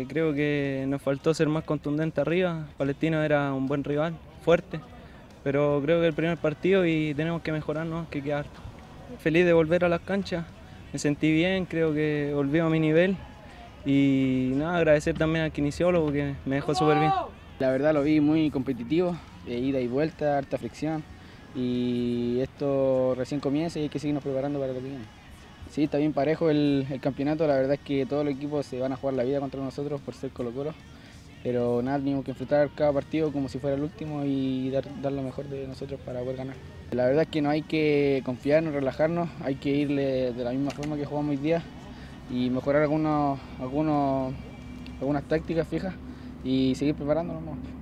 creo que nos faltó ser más contundente arriba. Palestino era un buen rival, fuerte, pero creo que el primer partido y tenemos que mejorarnos, que queda harto. Feliz de volver a las canchas, me sentí bien, creo que volví a mi nivel y nada, agradecer también al kinesiólogo que me dejó súper bien. La verdad lo vi muy competitivo, de ida y vuelta, harta fricción, y esto recién comienza y hay que seguirnos preparando para lo que viene. Sí, está bien parejo el campeonato, la verdad es que todos los equipos se van a jugar la vida contra nosotros por ser Colo-Colo, pero nada, tenemos que enfrentar cada partido como si fuera el último y dar lo mejor de nosotros para poder ganar. La verdad es que no hay que confiarnos, relajarnos, hay que irle de la misma forma que jugamos hoy día y mejorar algunas tácticas fijas y seguir preparándonos.